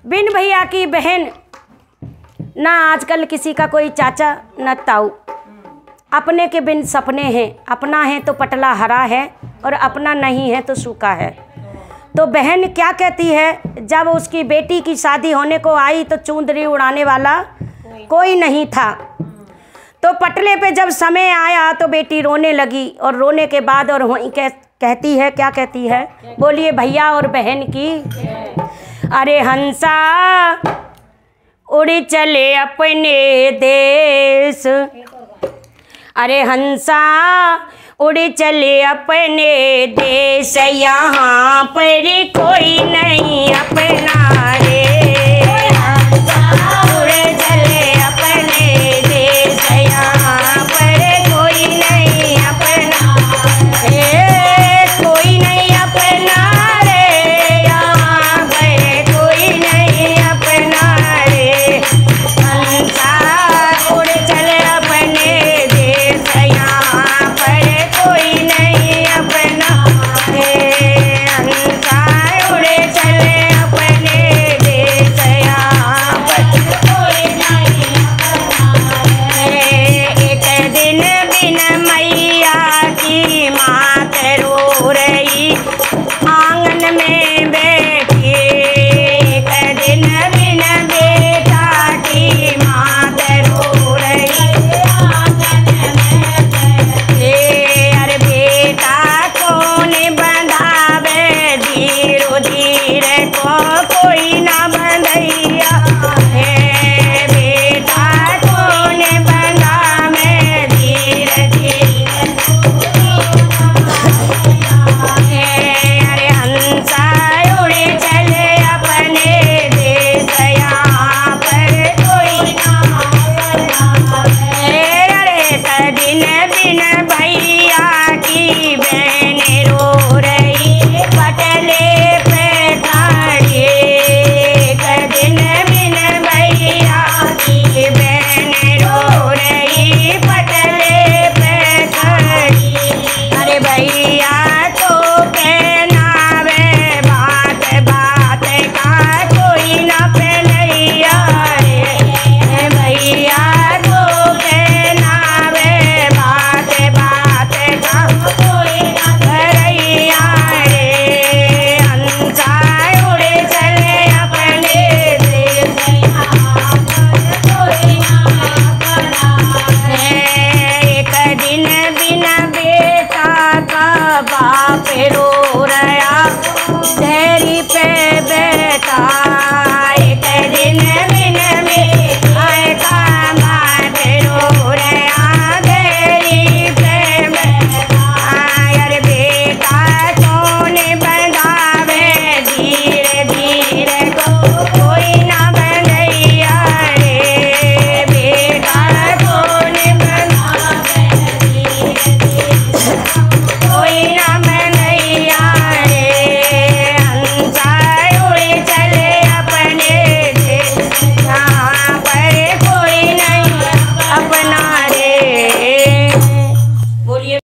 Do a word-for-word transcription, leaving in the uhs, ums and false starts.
बिन भैया की बहन, ना आजकल किसी का कोई चाचा न ताऊ। अपने के बिन सपने हैं, अपना है तो पटला हरा है और अपना नहीं है तो सूखा है। तो बहन क्या कहती है, जब उसकी बेटी की शादी होने को आई तो चुंदरी उड़ाने वाला कोई नहीं था। तो पटले पे जब समय आया तो बेटी रोने लगी और रोने के बाद और वहीं कह, कहती है, क्या कहती है, बोलिए भैया और बहन की। अरे हंसा उड़ चले अपने देश, अरे हंसा उड़ चले अपने देश, यहाँ पर कोई नहीं अपना